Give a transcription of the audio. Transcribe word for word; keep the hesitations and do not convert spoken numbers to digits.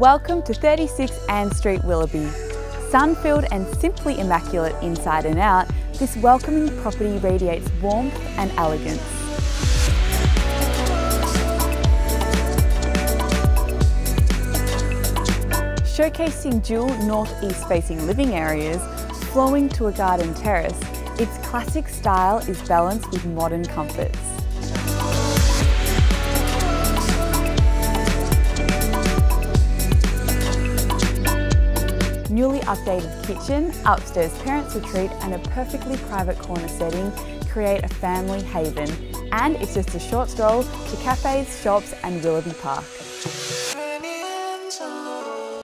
Welcome to thirty-six Ann Street, Willoughby. Sun-filled and simply immaculate inside and out, this welcoming property radiates warmth and elegance. Showcasing dual north-east facing living areas, flowing to a garden terrace, its classic style is balanced with modern comforts. Newly updated kitchen, upstairs parents' retreat and a perfectly private corner setting create a family haven. And it's just a short stroll to cafes, shops and Willoughby Park.